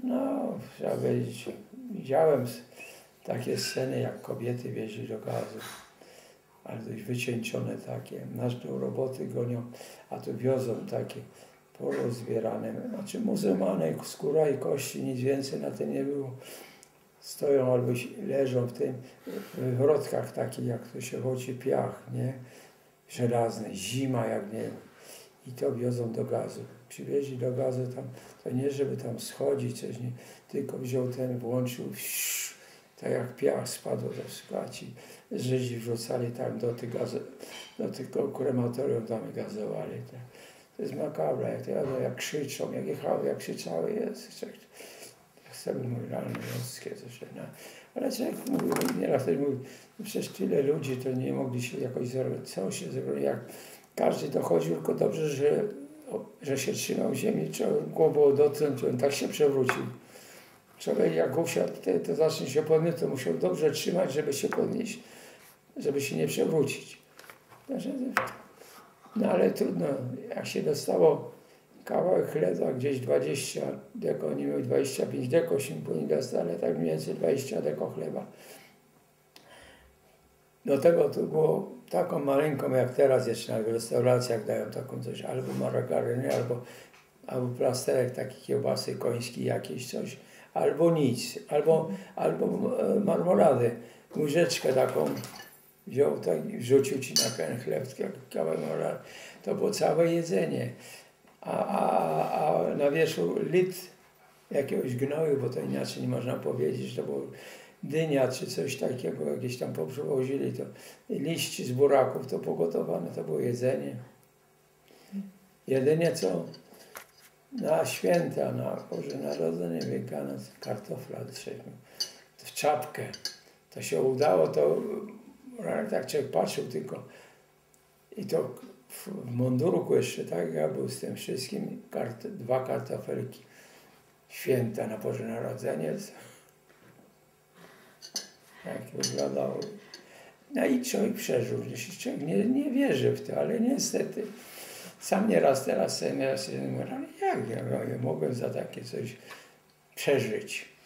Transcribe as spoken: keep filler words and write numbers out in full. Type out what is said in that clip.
No, trzeba powiedzieć, widziałem takie sceny, jak kobiety wieźli do gazu, ale dość wycieńczone takie. Nasz do roboty gonią, a tu wiozą takie porozbierane. Znaczy muzułmane, skóra i kości, nic więcej na tym nie było. Stoją albo leżą w tym, w wrotkach takich, jak to się chodzi, piach, nie? Żelazny, zima jak nie. I to wiozą do gazu. Przywieźli do gazu tam, to nie żeby tam schodzić, coś nie, tylko wziął ten, włączył, sz, tak jak piach spadło do wskaci. Żydzi wrzucali tam do tych gazo, do tego krematorium tam gazowali. To, to jest makabra, jak, to, jak krzyczą, jak jechały, jak krzyczały, jest, jak sobie moralne, ludzkie, coś, no. Ale człowiek mówił, nieraz też mówił, no przecież tyle ludzi, to nie mogli się jakoś zrobić, co się zrobiło, jak każdy dochodził, tylko dobrze, że, że się trzymał ziemi, trzeba głową dotknąć, on tak się przewrócił. Człowiek jak usiadł, to, to zacznie się podnieść, to musiał dobrze trzymać, żeby się podnieść, żeby się nie przewrócić. No ale trudno, jak się dostało kawałek chleba, gdzieś dwadzieścia deko, oni mieli dwadzieścia pięć deko się powinni dostać, ale tak mniej więcej dwadzieścia deko chleba. Do tego to było taką maleńką, jak teraz jeszcze w restauracjach dają taką coś, albo margarynę, albo, albo plasterek taki kiełbasy końskiej jakieś coś, albo nic, albo, albo marmolady, łyżeczkę taką wziął tak i wrzucił ci na ten chleb, kawałek marmolady. To było całe jedzenie. A, a, a na wierzchu litr jakiegoś gnoju, bo to inaczej nie można powiedzieć, że to było dynia czy coś takiego, jakieś tam poprzywozili, to liści z buraków to pogotowane, to było jedzenie. Jedynie co na święta, na Boże Narodzenie Wielkanoc, kartofla trzeba, w czapkę. To się udało, to tak człowiek patrzył tylko i to w mundurku jeszcze, tak, ja był z tym wszystkim, kart, dwa kartofelki, święta na Boże Narodzenie. Jak wyglądało. No i człowiek przeżył, że człowiek nie, nie wierzy w to, ale niestety sam nieraz teraz sobie mówię, ale jak ja, ja mogłem za takie coś przeżyć.